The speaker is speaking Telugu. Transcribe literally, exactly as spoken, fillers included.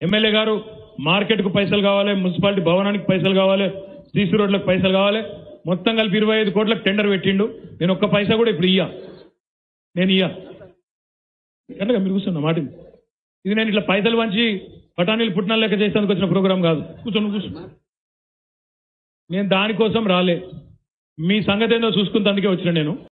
ఎమ్మెల్యే గారు మార్కెట్ కు పైసలు కావాలి, మున్సిపాలిటీ భవనానికి పైసలు కావాలి, సీసీ రోడ్లకు పైసలు కావాలి, మొత్తం కలిపి ఇరవై ఐదు కోట్లకు టెండర్ పెట్టిండు. నేను ఒక్క పైసా కూడా ఇప్పుడు ఇయ్యా, నేను ఇయ్యా కనుక మీరు కూర్చున్న మాట ఇది. నేను ఇట్లా పైసలు వంచి పటానీలు పుట్టినాలు లెక్క చేసేందుకు వచ్చిన ప్రోగ్రాం కాదు. కూర్చొని కూర్చో, నేను దానికోసం రాలే, మీ సంగతి ఏందో చూసుకుంటే అందుకే వచ్చిన నేను.